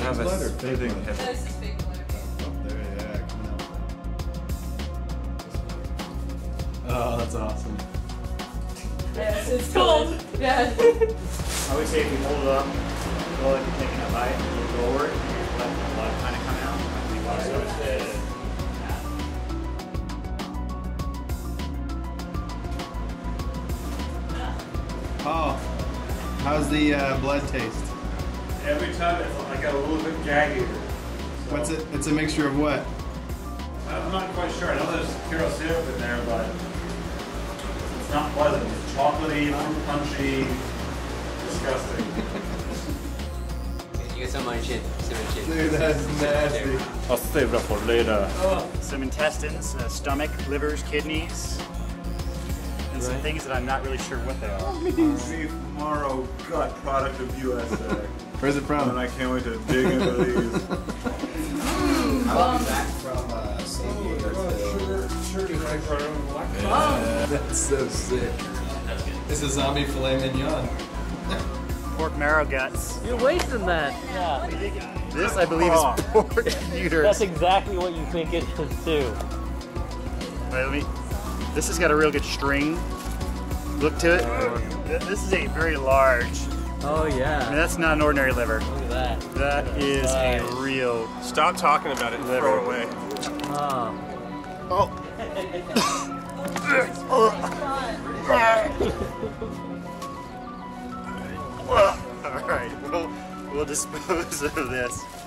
have blood a or fake soothing blood? hip. This is fake blood. Oh, there, yeah, coming out. Oh, that's awesome. Yes, it's cold. Yeah. I would say if you hold it up, go like you're taking a bite, and you go over it, and you let the blood kind of come out. Oh, how's the blood taste? Every time I got a little bit gaggier. So What's it? It's a mixture of what? I'm not quite sure. I know there's Kiro syrup in there, but it's not pleasant. It's chocolatey, fruit punchy, disgusting. You get some on your chin. Some on your chin. Dude, that's nasty. I'll save that for later. Some intestines, stomach, livers, kidneys, and some things that I'm not really sure what they are. Beef marrow gut product of USA. Where's it from? And I can't wait to dig into these. I'll be back from San Diego. That's so sick. It's a zombie filet mignon. Pork marrow guts. You're wasting that. Yeah. This, I believe, is pork uterus. That's exactly what you think it is too. Wait, let me. This has got a real good string look to it. This is a very large. Oh yeah. I mean, that's not an ordinary liver. Look at that. That is a real. Stop talking about it and throw it away. Oh. Oh. All right, we'll dispose of this.